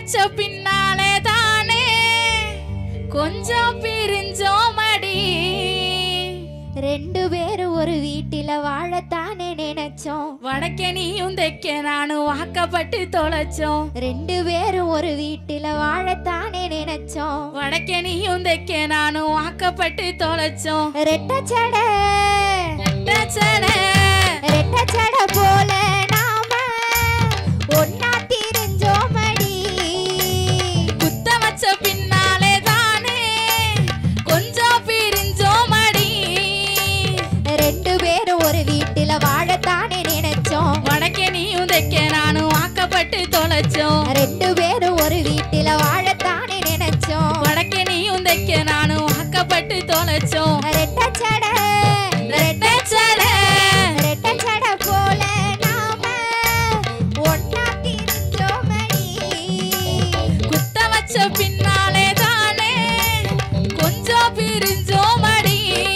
வச்ச பின்னாலே தானே கொஞ்சம் பிரிஞ்சோமடி ரெண்டு பேரும் ஒரு வீட்டில வாழத்தானே நினைச்சோம் வடக்கே நீயும் தெக்க நானும் வாக்கப்பட்டு தொலைச்சோம் ரெண்டு பேரும் ஒரு வீட்டில வாழத்தானே நினைச்சோம் வடக்கே நீயும் தெக்க நானும் வாக்கப்பட்டு தொலைச்சோம் ரெட்டச்சடை ரெட்டச்சடை ரெட்டச்சடை போல நாம ஒன்னா திரிஞ்சோமடி குத்த வச்ச பின்னாலே தானே கொஞ்சம் பிரிஞ்சோமடி ரெண்டு பேரும் ஒரு வீட்டில வாழத்தானே நினைச்சோம் வடக்கே நீயும் தெக்க நானும் வாக்கப்பட்டு தொலைச்சோம் ரெண்டு பேரும் ஒரு வீட்டில வாழத்தானே நினைச்சோம் வடக்கே நீயும் தெக்க நானும் வாக்கப்பட்டு தொலைச்சோம் ரெட்டச்சடை ரெட்டச்சடை ரெட்டச்சடை போல நாம ஒன்னா திரிஞ்சோமடி குத்த வச்ச பின்னாலே தானே கொஞ்சம் பிரிஞ்சோமடி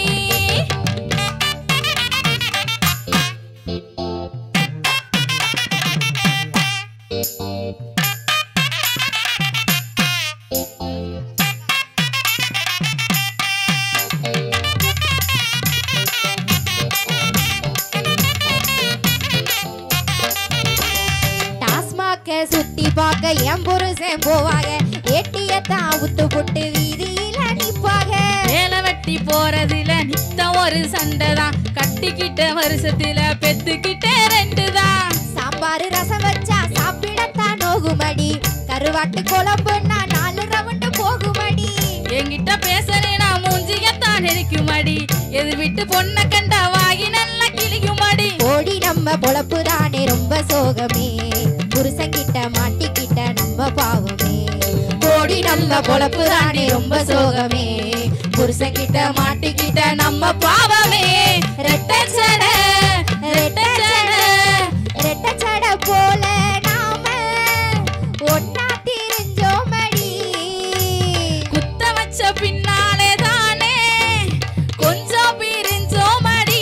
டாஸ்மாக சுத்தி பார்க்க என் புருஷன் போவாங்க ஏட்டியத்தான் அவுத்து போட்டு வீதியில நிப்பாங்க வேலை வெட்டி போறதுல நித்தம் ஒரு சண்டைதான் கட்டிக்கிட்ட வருஷத்துல பெத்துக்கிட்ட ரெண்டுதான் சாம்பார் ரசம் வச்சா சாப்பிடத்தான் நோகுமடி கருவாட்டு குழம்புன்னா 4 ரவுண்டு போகுமடி என்கிட்ட பேசறேனா மூஞ்சியத்தான் நெரிக்குமடி எது விட்டு பொண்ணை கண்டா வாகி நல்லா கிளிக்குமடி ஓடி நம்ம பொழப்பு தானே ரொம்ப சோகமே புருஷங்கிட்ட மாட்டிக்கிட்ட நம்ம பாவமே ஓடி நம்ம பொழப்பு தானே ரொம்ப சோகமே புருஷங்கிட்ட மாட்டிக்கிட்ட நம்ம பாவமே ரெட்டச்சடை ரெட்டச்சடை ரெட்டச்சடை போல நாம ஒன்னா திரிஞ்சோமடி குத்த வச்ச பின்னாலே தானே கொஞ்சம் பிரிஞ்சோமடி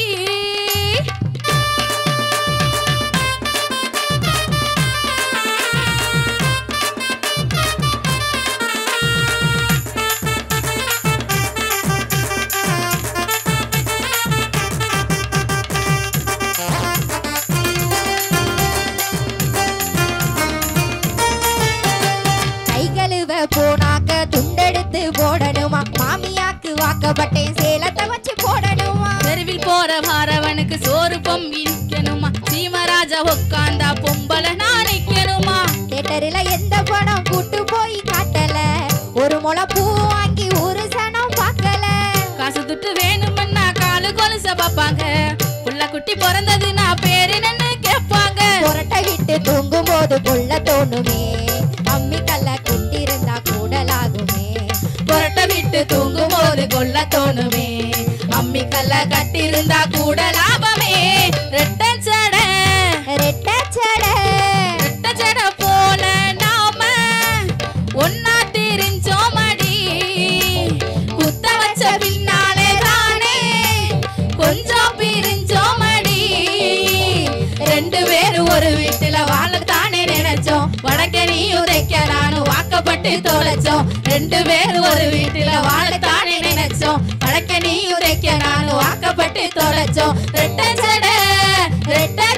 கை கழுவ போனாக்க துண்டெடுத்து போடணுமா மாமியாக்கு வாக்கப்பட்டேன் சேலத்தை வச்சு போடணுமா தெருவில் போற வாரவனுக்கு சோறு பொம்பி நிக்கணுமா சீமராஜா உட்காந்தா பொம்பளை நான் நிக்கணுமா தேட்டரில் எந்த படம் கூட்டு போய் காட்டல ஒரு முளை பூ வாங்கி ஒரு சனம் பார்க்கல காசு துட்டு வேணும்னா காலு கொலுச பாப்பாங்க புள்ள குட்டி பிறந்ததுன்னா பேரு என்னன்னு கேட்பாங்க புரட்டை விட்டு தூங்கும் போது கொள்ள தோணுமே அம்மி கல்ல குட்டிருந்தா கூடலாகுமே புரட்ட விட்டு தூங்கும் போது கொல்ல தோணுமே அம்மி கல்ல கட்டிருந்தா கூட லாபமே ரெட்டச்சடை ரெட்டச்சடை ரெட்டச்சடை போல நாம ஒன்னா திரிஞ்சோமடி குத்த வச்ச பின்னாலே தானே கொஞ்சம் பிரிஞ்சோமடி ரெண்டு பேரும் ஒரு வீட்டுல வாழத்தானே நினைச்சோம் வடக்கே நீயும் தெக்க நானும் வாக்கப்பட்டு தொலைச்சோம் ரெண்டு பேரும் ஒரு வீட்டுல வாழத்தானே நினைச்சோம் வடக்கே நீயும் தெக்க நானும் வாக்கப்பட்டு தொலைச்சோம் ரெட்டச்சடை ரெட்ட